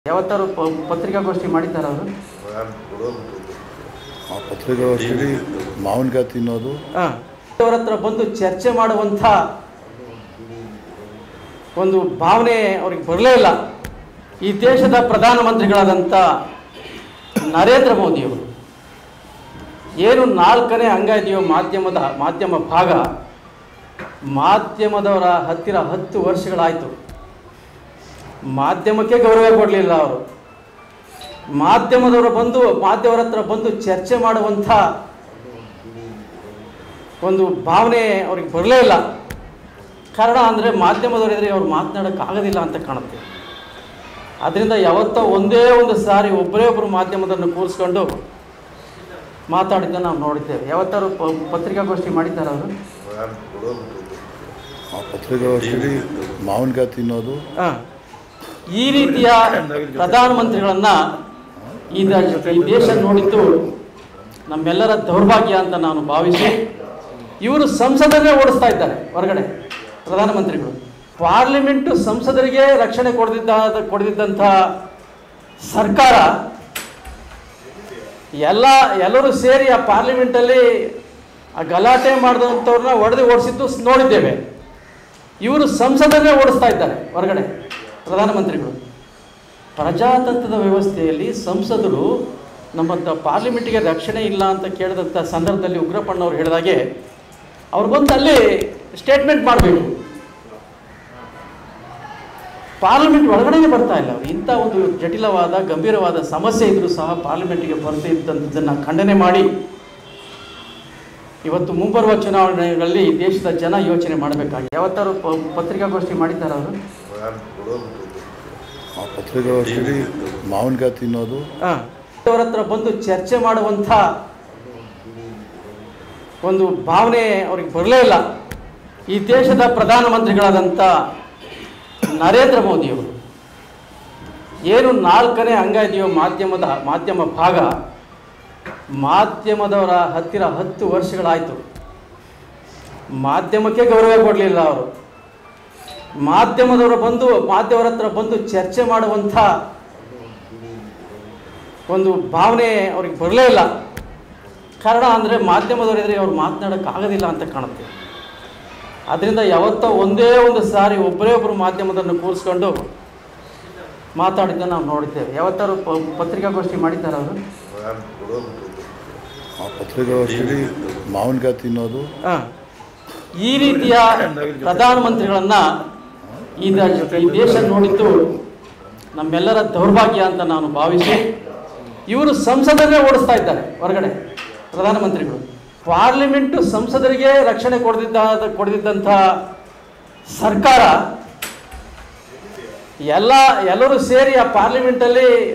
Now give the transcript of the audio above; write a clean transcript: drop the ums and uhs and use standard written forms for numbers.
ಯಾವತ್ತಾರು ಪತ್ರಿಕಾಗೋಷ್ಠಿ ಮಾಡಿದ್ದಾರೆ ಅವರು ಆ ಪತ್ರಿಕಾಗೋಷ್ಠಿಯಲ್ಲಿ ಮಾವಿನಕಾಯಿ ತಿನ್ನೋದು ಅವರ ಹತ್ರ ಬಂದು ಚರ್ಚೆ ಮಾಡುವಂಥ ಒಂದು ಭಾವನೆ ಅವ್ರಿಗೆ ಬರಲೇ ಇಲ್ಲ. ಈ ದೇಶದ ಪ್ರಧಾನಮಂತ್ರಿಗಳಾದಂಥ ನರೇಂದ್ರ ಮೋದಿಯವರು ಏನು 4ನೇ ಅಂಗ ಇದೆಯೋ ಮಾಧ್ಯಮ ಭಾಗ, ಮಾಧ್ಯಮದವರ ಹತ್ತಿರ 10 ವರ್ಷಗಳಾಯಿತು. ಮಾಧ್ಯಮಕ್ಕೆ ಗೌರವ ಕೊಡಲಿಲ್ಲ ಅವರು. ಮಾಧ್ಯಮದವರ ಹತ್ರ ಬಂದು ಚರ್ಚೆ ಮಾಡುವಂಥ ಒಂದು ಭಾವನೆ ಅವ್ರಿಗೆ ಬರಲೇ ಇಲ್ಲ. ಕಾರಣ ಅಂದರೆ ಮಾಧ್ಯಮದವರಿದ್ರೆ ಅವ್ರು ಮಾತನಾಡೋಕ್ಕಾಗೋದಿಲ್ಲ ಅಂತ ಕಾಣುತ್ತೆ. ಅದರಿಂದ ಯಾವತ್ತೋ ಒಂದೇ ಒಂದು ಸಾರಿ ಒಬ್ಬರು ಮಾಧ್ಯಮದನ್ನು ಕೂರಿಸ್ಕೊಂಡು ಮಾತಾಡಿದ್ದನ್ನು ನಾವು ನೋಡಿದ್ದೇವೆ. ಯಾವತ್ತಾರು ಪತ್ರಿಕಾಗೋಷ್ಠಿ ಮಾಡಿದ್ದಾರೆ ಅವರು ಆ ಪತ್ರಿಕಾಗೋಷ್ಠಿಯಲ್ಲಿ ಮಾವಿನಕಾಯಿ ತಿನ್ನೋದು ಈ ರೀತಿಯ ಪ್ರಧಾನಮಂತ್ರಿಗಳನ್ನು ಈ ದೇಶ ನೋಡಿದ್ದು ನಮ್ಮೆಲ್ಲರ ದೌರ್ಭಾಗ್ಯ ಅಂತ ನಾನು ಭಾವಿಸಿ, ಇವರು ಸಂಸದರನ್ನೇ ಓಡಿಸ್ತಾ ಇದ್ದಾರೆ ಹೊರಗಡೆ. ಪ್ರಧಾನಮಂತ್ರಿಗಳು ಪಾರ್ಲಿಮೆಂಟು ಸಂಸದರಿಗೆ ರಕ್ಷಣೆ ಕೊಡದಿದ್ದಂಥ ಸರ್ಕಾರ ಎಲ್ಲರೂ ಸೇರಿ ಆ ಪಾರ್ಲಿಮೆಂಟಲ್ಲಿ ಆ ಗಲಾಟೆ ಮಾಡಿದಂಥವ್ರನ್ನ ಓಡಿಸಿದ್ದು ನೋಡಿದ್ದೇವೆ. ಇವರು ಸಂಸದರನ್ನೇ ಓಡಿಸ್ತಾ ಇದ್ದಾರೆ ಹೊರಗಡೆ. ಪ್ರಧಾನಮಂತ್ರಿಗಳು ಪ್ರಜಾತಂತ್ರದ ವ್ಯವಸ್ಥೆಯಲ್ಲಿ ಸಂಸದರು ನಮ್ಮ ಪಾರ್ಲಿಮೆಂಟಿಗೆ ರಕ್ಷಣೆ ಇಲ್ಲ ಅಂತ ಕೇಳಿದಂಥ ಸಂದರ್ಭದಲ್ಲಿ ಉಗ್ರಪ್ಪಣ್ಣವ್ರು ಹೇಳಿದಾಗೆ ಅವ್ರು ಬಂದು ಅಲ್ಲಿ ಸ್ಟೇಟ್ಮೆಂಟ್ ಮಾಡಬೇಕು. ಪಾರ್ಲಿಮೆಂಟ್ ಒಳಗಡೆಗೆ ಬರ್ತಾ ಇಲ್ಲ ಅವರು. ಇಂಥ ಒಂದು ಜಟಿಲವಾದ ಗಂಭೀರವಾದ ಸಮಸ್ಯೆ ಇದ್ದರೂ ಸಹ ಪಾರ್ಲಿಮೆಂಟಿಗೆ ಬರ್ತಿದ್ದಂಥದ್ದನ್ನು ಖಂಡನೆ ಮಾಡಿ, ಇವತ್ತು ಮುಂಬರುವ ಚುನಾವಣೆಗಳಲ್ಲಿ ದೇಶದ ಜನ ಯೋಚನೆ ಮಾಡಬೇಕಾಗಿದೆ. ಯಾವತ್ತಾರು ಪತ್ರಿಕಾಗೋಷ್ಠಿ ಮಾಡಿದ್ದಾರೆ ಅವರು ಆ ಪತ್ರಿಕಾಗೋಷ್ಠಿಯಲ್ಲಿ ಮಾವಿನಕಾಯಿ ತಿನ್ನೋದು ಅವರ ಹತ್ರ ಬಂದು ಚರ್ಚೆ ಮಾಡುವಂಥ ಒಂದು ಭಾವನೆ ಅವ್ರಿಗೆ ಬರಲೇ ಇಲ್ಲ. ಈ ದೇಶದ ಪ್ರಧಾನಮಂತ್ರಿಗಳಾದಂಥ ನರೇಂದ್ರ ಮೋದಿಯವರು ಏನು 4ನೇ ಅಂಗ ಇದೆಯೋ ಮಾಧ್ಯಮ ಭಾಗ, ಮಾಧ್ಯಮದವರ ಹತ್ತಿರ 10 ವರ್ಷಗಳಾಯಿತು. ಮಾಧ್ಯಮಕ್ಕೆ ಗೌರವ ಕೊಡಲಿಲ್ಲ ಅವರು. ಮಾಧ್ಯಮದವರ ಹತ್ರ ಬಂದು ಚರ್ಚೆ ಮಾಡುವಂಥ ಒಂದು ಭಾವನೆ ಅವ್ರಿಗೆ ಬರಲೇ ಇಲ್ಲ. ಕಾರಣ ಅಂದರೆ ಮಾಧ್ಯಮದವರಿದ್ರೆ ಅವ್ರು ಮಾತನಾಡೋಕ್ಕಾಗೋದಿಲ್ಲ ಅಂತ ಕಾಣುತ್ತೆ. ಅದರಿಂದ ಯಾವತ್ತೋ ಒಂದೇ ಒಂದು ಸಾರಿ ಒಬ್ಬರು ಮಾಧ್ಯಮದನ್ನು ಕೂರಿಸ್ಕೊಂಡು ಮಾತಾಡಿದ್ದನ್ನು ನಾವು ನೋಡಿದ್ದೇವೆ. ಯಾವತ್ತಾರು ಪತ್ರಿಕಾಗೋಷ್ಠಿ ಮಾಡಿದ್ದಾರೆ ಅವರು ಆ ಪತ್ರಿಕಾಗೋಷ್ಠಿಯಲ್ಲಿ ಮಾವಿನಕಾಯಿ ತಿನ್ನೋದು ಈ ರೀತಿಯ ಪ್ರಧಾನಮಂತ್ರಿಗಳನ್ನು ಈ ದೇಶ ನೋಡಿದ್ದು ನಮ್ಮೆಲ್ಲರ ದೌರ್ಭಾಗ್ಯ ಅಂತ ನಾನು ಭಾವಿಸಿ, ಇವರು ಸಂಸದರನ್ನೇ ಓಡಿಸ್ತಾ ಇದ್ದಾರೆ ಹೊರಗಡೆ. ಪ್ರಧಾನಮಂತ್ರಿಗಳು ಪಾರ್ಲಿಮೆಂಟು ಸಂಸದರಿಗೆ ರಕ್ಷಣೆ ಕೊಡದಿದ್ದಂಥ ಸರ್ಕಾರ ಎಲ್ಲರೂ ಸೇರಿ ಆ ಪಾರ್ಲಿಮೆಂಟಲ್ಲಿ